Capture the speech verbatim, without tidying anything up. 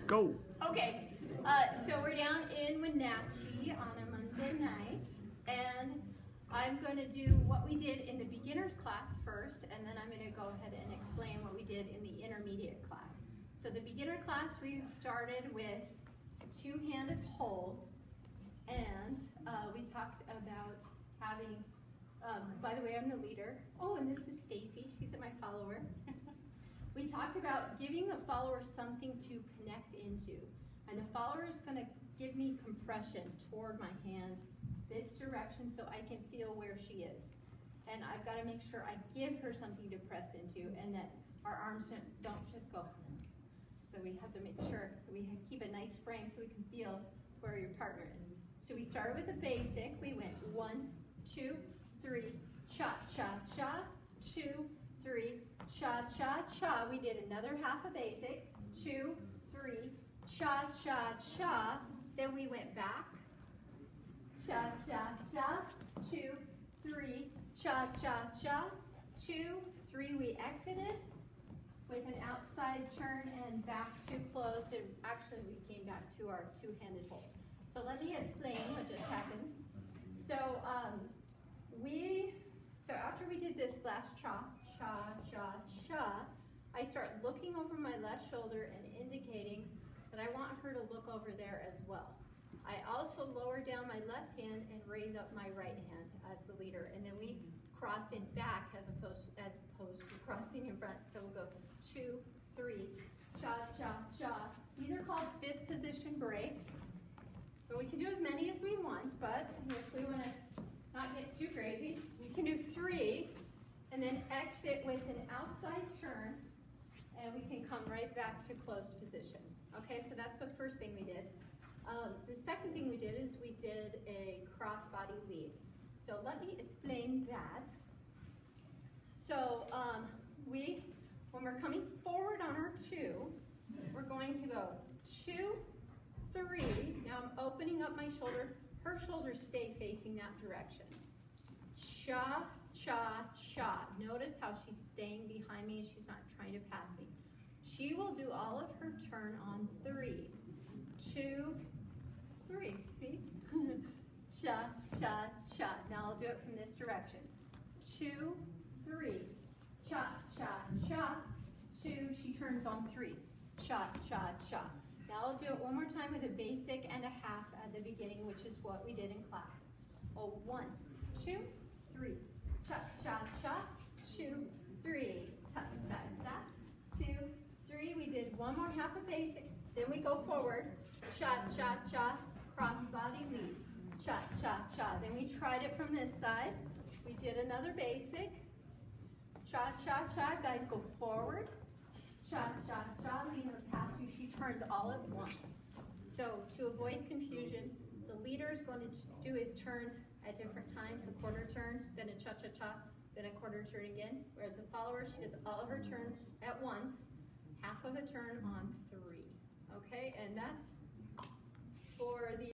Go. Okay, uh, so we're down in Wenatchee on a Monday night, and I'm going to do what we did in the beginner's class first, and then I'm going to go ahead and explain what we did in the intermediate class. So the beginner class, we started with two-handed hold, and uh, we talked about having, um, by the way, I'm the leader. Oh, and this is Stacy, she's my follower. We talked about giving the follower something to connect into. And the follower is going to give me compression toward my hand this direction so I can feel where she is. And I've got to make sure I give her something to press into and that our arms don't just go. So we have to make sure that we keep a nice frame so we can feel where your partner is. So we started with a basic. We went one, two, three, cha, cha, cha, two, three, cha, cha, cha. We did another half a basic, two, three, cha, cha, cha. Then we went back, cha, cha, cha, two, three, cha, cha, cha, two, three. We exited with an outside turn and back to close. And actually, we came back to our two-handed hold. So let me explain what just happened. So um, we, so after we did this last cha, cha, cha, cha, I start looking over my left shoulder and indicating that I want her to look over there as well. I also lower down my left hand and raise up my right hand as the leader, and then we cross in back as opposed, as opposed to crossing in front. So we'll go two, three, cha, cha, cha. These are called fifth position breaks. But we can do as many as we want, but if we want to not get too crazy, we can do three, and then exit with an outside turn, and we can come right back to closed position. Okay, so that's the first thing we did. Um, the second thing we did is we did a cross-body lead. So let me explain that. So um, we, when we're coming forward on our two, we're going to go two, three. Now I'm opening up my shoulder. Her shoulders stay facing that direction. Cha, cha, cha. Notice how she's staying behind me. She's not trying to pass me. She will do all of her turn on three. Two, three. See? Cha, cha, cha. Now I'll do it from this direction. Two, three. Cha, cha, cha. Two. She turns on three. Cha, cha, cha. Now I'll do it one more time with a basic and a half at the beginning, which is what we did in class. Oh, one, two, three. Cha, cha, cha. Two, three. Cha, cha, cha. Two, three. We did one more half a basic. Then we go forward. Cha, cha, cha. Cross body lead. Cha, cha, cha. Then we tried it from this side. We did another basic. Cha, cha, cha. Guys, go forward. Cha, cha, cha, lead her past you. She turns all at once. So to avoid confusion, the leader is going to do his turns at different times, a quarter turn, then a cha, cha, cha, then a quarter turn again. Whereas the follower, she does all of her turn at once, half of a turn on three. Okay, and that's for the